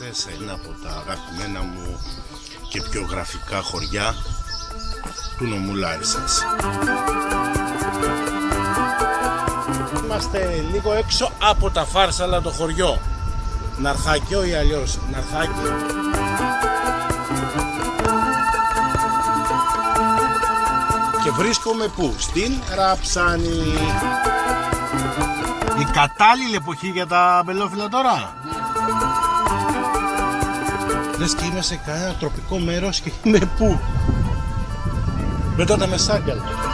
σε ένα από τα αγαπημένα μου και πιο γραφικά χωριά του νομού Λάρισσας. Είμαστε λίγο έξω από τα Φάρσαλα το χωριό. Ναρχάκιο ή αλλιώς Ναρχάκι. Και βρίσκομαι πού? Στην Ραψάνη. Η κατάλληλη εποχή για τα μπελόφυλλα τώρα. Λες και είμαι σε κανένα τροπικό μέρος και είμαι πού? Μετά τα Μεσάγκαλα.